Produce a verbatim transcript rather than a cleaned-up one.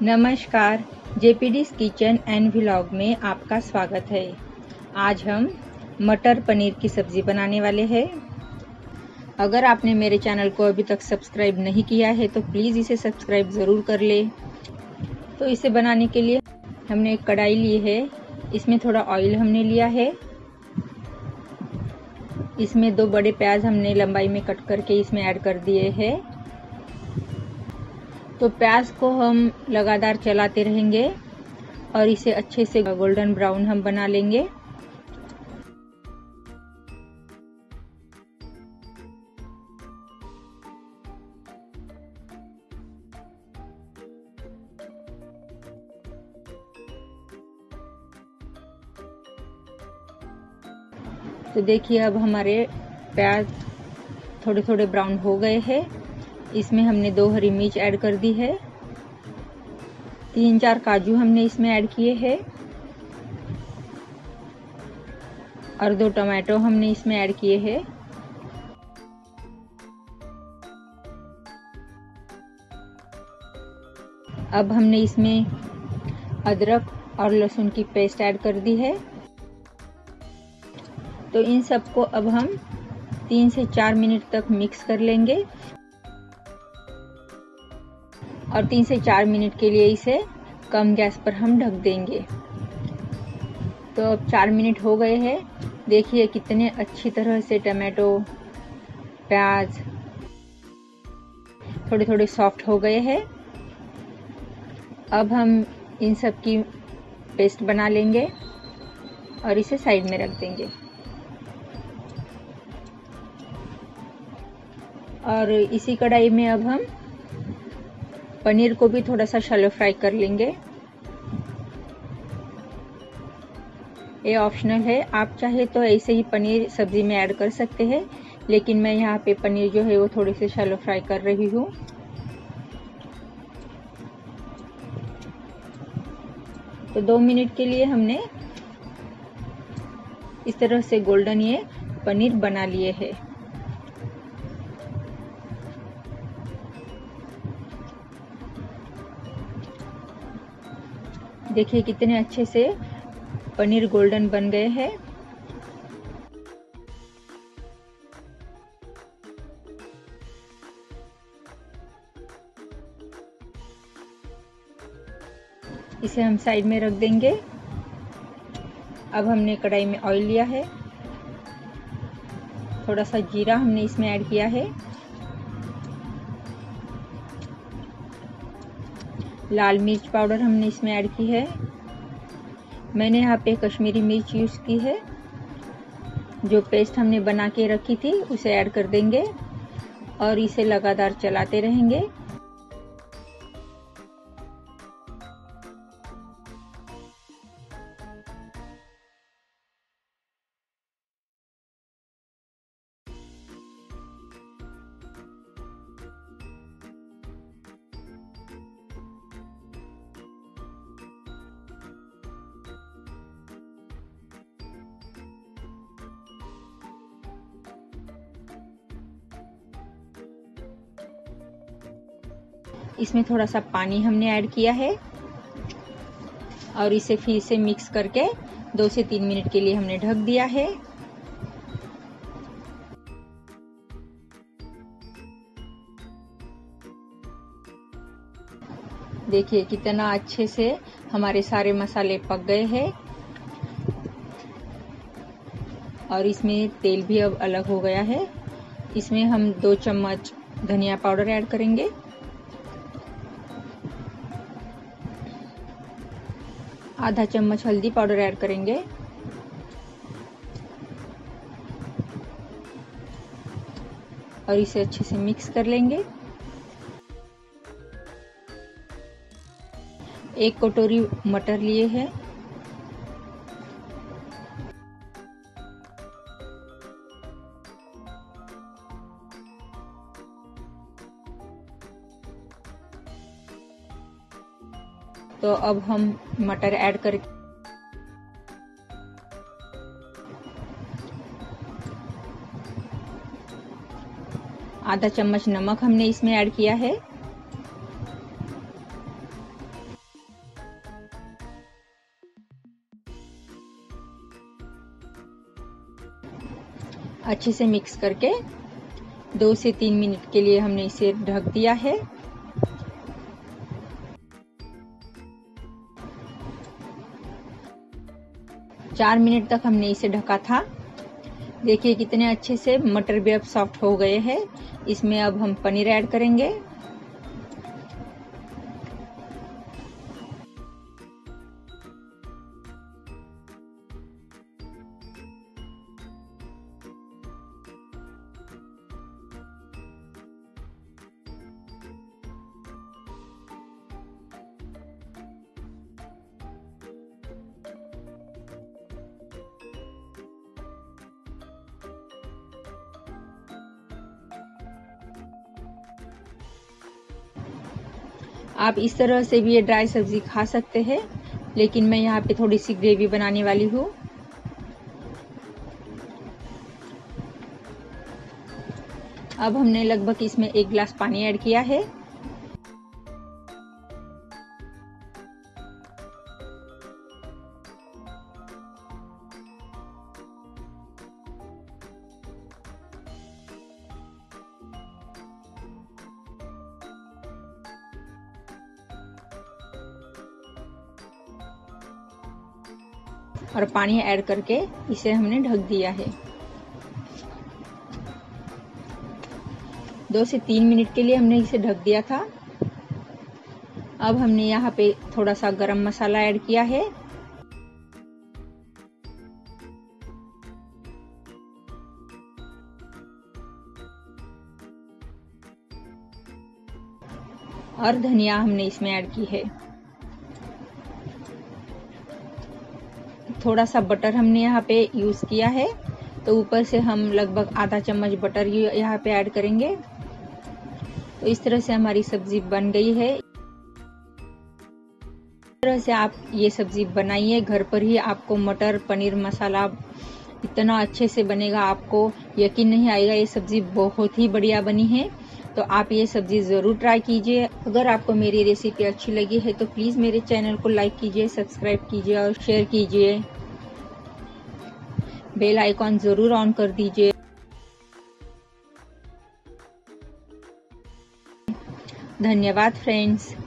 नमस्कार, जेपीडीज kitchen and vlog में आपका स्वागत है। आज हम मटर पनीर की सब्जी बनाने वाले हैं। अगर आपने मेरे चैनल को अभी तक सब्सक्राइब नहीं किया है तो प्लीज़ इसे सब्सक्राइब ज़रूर कर ले। तो इसे बनाने के लिए हमने एक कढ़ाई ली है, इसमें थोड़ा ऑयल हमने लिया है। इसमें दो बड़े प्याज हमने लंबाई में कट करके इसमें ऐड कर दिए हैं। तो प्याज को हम लगातार चलाते रहेंगे और इसे अच्छे से गोल्डन ब्राउन हम बना लेंगे। तो देखिए अब हमारे प्याज थोड़े थोड़े ब्राउन हो गए हैं। इसमें हमने दो हरी मिर्च ऐड कर दी है, तीन चार काजू हमने इसमें ऐड किए हैं और दो टमाटो हमने इसमें ऐड किए हैं। अब हमने इसमें अदरक और लहसुन की पेस्ट ऐड कर दी है। तो इन सबको अब हम तीन से चार मिनट तक मिक्स कर लेंगे और तीन से चार मिनट के लिए इसे कम गैस पर हम ढक देंगे। तो अब चार मिनट हो गए हैं। देखिए कितने अच्छी तरह से टमाटो प्याज थोड़े थोड़े सॉफ्ट हो गए हैं। अब हम इन सब की पेस्ट बना लेंगे और इसे साइड में रख देंगे। और इसी कढ़ाई में अब हम पनीर को भी थोड़ा सा शैलो फ्राई कर लेंगे। ये ऑप्शनल है, आप चाहे तो ऐसे ही पनीर सब्जी में ऐड कर सकते हैं, लेकिन मैं यहाँ पे पनीर जो है वो थोड़ी सी शैलो फ्राई कर रही हूँ। तो दो मिनट के लिए हमने इस तरह से गोल्डन ये पनीर बना लिए है। देखिए कितने अच्छे से पनीर गोल्डन बन गए हैं। इसे हम साइड में रख देंगे। अब हमने कढ़ाई में ऑयल लिया है, थोड़ा सा जीरा हमने इसमें ऐड किया है, लाल मिर्च पाउडर हमने इसमें ऐड की है। मैंने यहाँ पे कश्मीरी मिर्च यूज की है। जो पेस्ट हमने बना के रखी थी उसे ऐड कर देंगे और इसे लगातार चलाते रहेंगे। इसमें थोड़ा सा पानी हमने ऐड किया है और इसे फिर से मिक्स करके दो से तीन मिनट के लिए हमने ढक दिया है। देखिए कितना अच्छे से हमारे सारे मसाले पक गए हैं और इसमें तेल भी अब अलग हो गया है। इसमें हम दो चम्मच धनिया पाउडर ऐड करेंगे, आधा चम्मच हल्दी पाउडर ऐड करेंगे और इसे अच्छे से मिक्स कर लेंगे। एक कटोरी मटर लिए हैं, तो अब हम मटर ऐड कर आधा चम्मच नमक हमने इसमें ऐड किया है अच्छे से मिक्स करके दो से तीन मिनट के लिए हमने इसे ढक दिया है। चार मिनट तक हमने इसे ढका था। देखिए कितने अच्छे से मटर भी अब सॉफ्ट हो गए हैं। इसमें अब हम पनीर ऐड करेंगे। आप इस तरह से भी ये ड्राई सब्जी खा सकते हैं, लेकिन मैं यहाँ पे थोड़ी सी ग्रेवी बनाने वाली हूँ। अब हमने लगभग इसमें एक गिलास पानी ऐड किया है। और पानी ऐड करके इसे हमने ढक दिया है। दो से तीन मिनट के लिए हमने इसे ढक दिया था। अब हमने यहाँ पे थोड़ा सा गरम मसाला ऐड किया है। और धनिया हमने इसमें ऐड की है। थोड़ा सा बटर हमने यहाँ पे यूज किया है, तो ऊपर से हम लगभग आधा चम्मच बटर यहाँ पे ऐड करेंगे। तो इस तरह से हमारी सब्जी बन गई है। इस तरह से आप ये सब्जी बनाइए घर पर ही। आपको मटर पनीर मसाला इतना अच्छे से बनेगा, आपको यकीन नहीं आएगा ये सब्जी बहुत ही बढ़िया बनी है। तो आप ये सब्जी जरूर ट्राई कीजिए। अगर आपको मेरी रेसिपी अच्छी लगी है तो प्लीज मेरे चैनल को लाइक कीजिए, सब्सक्राइब कीजिए और शेयर कीजिए। बेल आइकॉन जरूर ऑन कर दीजिए। धन्यवाद फ्रेंड्स।